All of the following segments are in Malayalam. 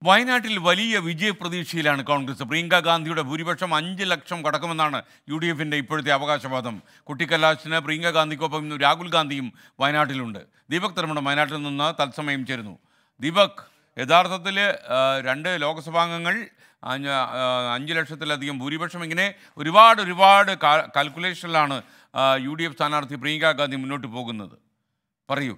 വയനാട്ടിൽ വലിയ വിജയപ്രതീക്ഷയിലാണ് കോൺഗ്രസ്. പ്രിയങ്ക ഗാന്ധിയുടെ ഭൂരിപക്ഷം 5 ലക്ഷം കടക്കുമെന്നാണ് UDFിൻ്റെ ഇപ്പോഴത്തെ അവകാശവാദം. കുട്ടിക്കലാശിന് പ്രിയങ്ക ഗാന്ധിക്കൊപ്പം ഇന്ന് രാഹുൽ ഗാന്ധിയും വയനാട്ടിലുണ്ട്. ദീപക് തർമ്മടം വയനാട്ടിൽ നിന്ന് തത്സമയം ചേരുന്നു. ദീപക്, യഥാർത്ഥത്തിൽ 2 ലോക്സഭാംഗങ്ങൾ 5 ലക്ഷത്തിലധികം ഭൂരിപക്ഷം, ഇങ്ങനെ ഒരുപാട് കാൽക്കുലേഷനിലാണ് UDF സ്ഥാനാർത്ഥി പ്രിയങ്ക ഗാന്ധി മുന്നോട്ട് പോകുന്നത്. പറയൂ.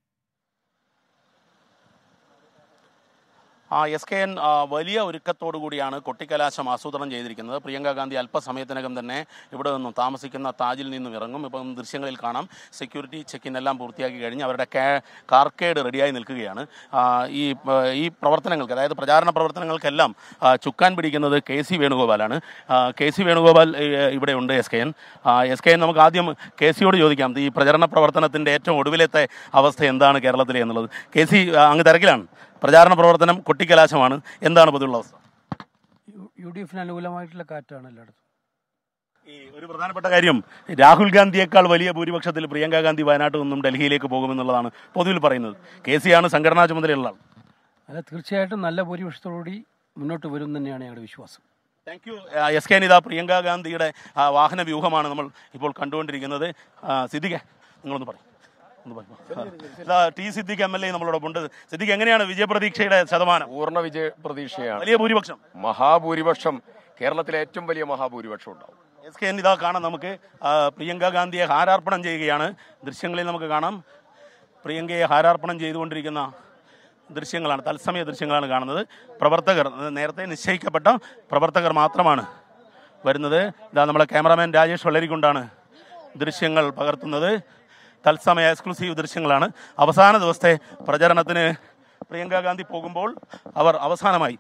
SKN വലിയ ഒരുക്കത്തോടു കൂടിയാണ് കൊട്ടിക്കലാശം ആസൂത്രണം ചെയ്തിരിക്കുന്നത്. പ്രിയങ്ക ഗാന്ധി അല്പസമയത്തിനകം തന്നെ ഇവിടെ നിന്നും താമസിക്കുന്ന താജിൽ നിന്നും ഇറങ്ങും. ഇപ്പം ദൃശ്യങ്ങളിൽ കാണാം, സെക്യൂരിറ്റി ചെക്കിൻ എല്ലാം പൂർത്തിയാക്കി കഴിഞ്ഞ് അവരുടെ കാർക്കേഡ് റെഡിയായി നിൽക്കുകയാണ്. ഈ പ്രവർത്തനങ്ങൾക്ക്, അതായത് പ്രചാരണ പ്രവർത്തനങ്ങൾക്കെല്ലാം ചുക്കാൻ പിടിക്കുന്നത് KC വേണുഗോപാലാണ്. KC വേണുഗോപാൽ ഇവിടെ ഉണ്ട്. SKN നമുക്ക് ആദ്യം KCയോട് ചോദിക്കാം, ഈ പ്രചരണ പ്രവർത്തനത്തിൻ്റെ ഏറ്റവും ഒടുവിലത്തെ അവസ്ഥ എന്താണ് കേരളത്തിലെ എന്നുള്ളത്. KC അങ്ങ് തിരക്കിലാണ്, പ്രചാരണ പ്രവർത്തനം കൊട്ടിക്കലാശമാണ്, എന്താണ് പൊതുവുള്ള അവസ്ഥ? UDFിന് അനുകൂലമായിട്ടുള്ള കാറ്റാണ് എല്ലായിടത്തും. ഈ ഒരു പ്രധാനപ്പെട്ട കാര്യം, രാഹുൽ ഗാന്ധിയേക്കാൾ വലിയ ഭൂരിപക്ഷത്തിൽ പ്രിയങ്ക ഗാന്ധി വയനാട്ടിൽ നിന്നും ഡൽഹിയിലേക്ക് പോകുമെന്നുള്ളതാണ് പൊതുവിൽ പറയുന്നത്. KC ആണ് സംഘടനാ ചുമതലയുള്ള ആൾ. അല്ല, തീർച്ചയായിട്ടും നല്ല ഭൂരിപക്ഷത്തോടുകൂടി മുന്നോട്ട് വരും തന്നെയാണ് ഞങ്ങളുടെ വിശ്വാസം. Thank you. SKN ഇതാ പ്രിയങ്ക ഗാന്ധിയുടെ വാഹന വ്യൂഹമാണ് നമ്മൾ ഇപ്പോൾ കണ്ടുകൊണ്ടിരിക്കുന്നത്. സിദ്ദിഖ്, നിങ്ങളൊന്ന് പറയും. ടി സിദ്ദിഖ് MLA നമ്മളോടൊപ്പം ഉണ്ട്. സിദ്ദിഖ്, എങ്ങനെയാണ് വിജയപ്രതീക്ഷയുടെ ശതമാനം? പൂർണ്ണ വിജയ പ്രതീക്ഷയാണ്. വലിയ ഭൂരിപക്ഷം, മഹാഭൂരിപക്ഷം, കേരളത്തിലെ ഏറ്റവും വലിയ മഹാഭൂരിപക്ഷം ഉണ്ടാവും. SKN ഇതാ കാണാം, നമുക്ക് പ്രിയങ്ക ഗാന്ധിയെ ഹാരാർപ്പണം ചെയ്യുകയാണ്. ദൃശ്യങ്ങളിൽ നമുക്ക് കാണാം, പ്രിയങ്കയെ ഹാരാർപ്പണം ചെയ്തുകൊണ്ടിരിക്കുന്ന ദൃശ്യങ്ങളാണ്, തത്സമയ ദൃശ്യങ്ങളാണ് കാണുന്നത്. പ്രവർത്തകർ, നേരത്തെ നിശ്ചയിക്കപ്പെട്ട പ്രവർത്തകർ മാത്രമാണ് വരുന്നത്. ഇതാ നമ്മളെ ക്യാമറാമാൻ രാജേഷ് വളരിക്കൊണ്ടാണ് ദൃശ്യങ്ങൾ പകർത്തുന്നത്. തത്സമയ എക്സ്ക്ലൂസീവ് ദൃശ്യങ്ങളാണ്. അവസാന ദിവസത്തെ പ്രചരണത്തിന് പ്രിയങ്ക ഗാന്ധി പോകുമ്പോൾ അവർ അവസാനമായി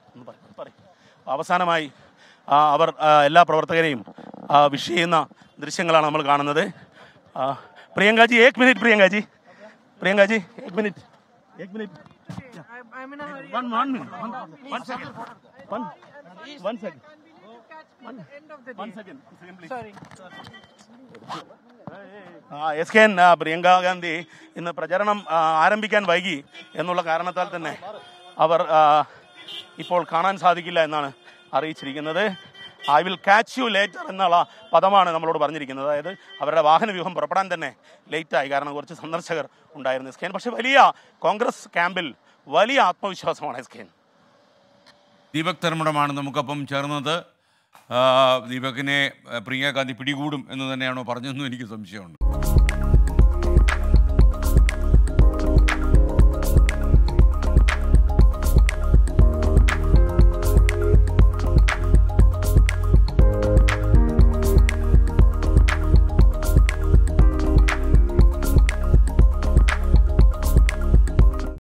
അവർ എല്ലാ പ്രവർത്തകരെയും വിഷ് ചെയ്യുന്ന ദൃശ്യങ്ങളാണ് നമ്മൾ കാണുന്നത്. പ്രിയങ്കാജി, एक मिनट प्रियंकाजी, एक मिनट SKN, പ്രിയങ്ക ഗാന്ധി ഇന്ന് പ്രചരണം ആരംഭിക്കാൻ വൈകി എന്നുള്ള കാരണത്താൽ തന്നെ അവർ ഇപ്പോൾ കാണാൻ സാധിക്കില്ല എന്നാണ് അറിയിച്ചിരിക്കുന്നത്. I will catch you later എന്നുള്ള പദമാണ് നമ്മളോട് പറഞ്ഞിരിക്കുന്നത്. അതായത് അവരുടെ വാഹന വ്യൂഹം പുറപ്പെടാൻ തന്നെ ലേറ്റായി, കാരണം കുറച്ച് സന്ദർശകർ ഉണ്ടായിരുന്നു. SKN പക്ഷേ വലിയ കോൺഗ്രസ് ക്യാമ്പിൽ വലിയ ആത്മവിശ്വാസമാണ് SKN. ദീപക് തർമ്മടമാണ് നമുക്കൊപ്പം ചേർന്നത്. ദീപകിനെ പ്രിയങ്ക ഗാന്ധി പിടികൂടും എന്ന് തന്നെയാണോ പറഞ്ഞതെന്നും എനിക്ക് സംശയമുണ്ട്.